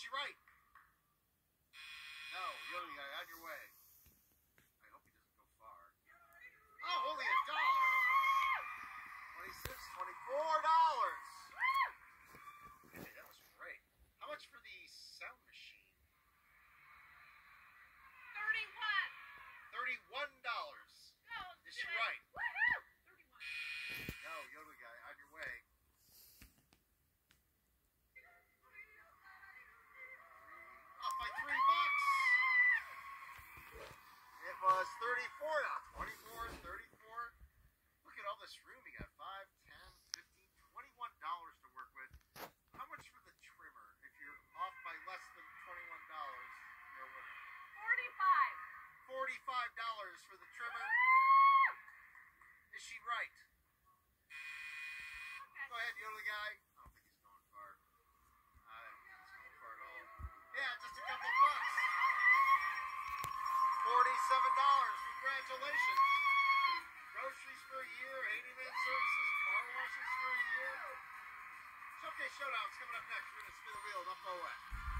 she right? No, yodeling guy, on your way. I hope he doesn't go far. Oh, only $1. 26, $24. Hey, that was great. How much for the sound machine? $31. Is she right? Woohoo! 31. No, yodeling guy, on your way. Off by $3. It was 34 now. 24, 34. Look at all this room. You got 5, 10, 15, $21 to work with. How much for the trimmer? If you're off by less than $21, you're a winner. 45 $45 for the trimmer. Is she right? Okay. Go ahead, yodeling guy. I don't think he's going far. I don't think he's going far at all. Yeah, just a couple bucks. $47. Congratulations. Groceries for a year, handyman services, car washes for a year. Showcase Showdown's coming up next. We're going to spin the wheel up away.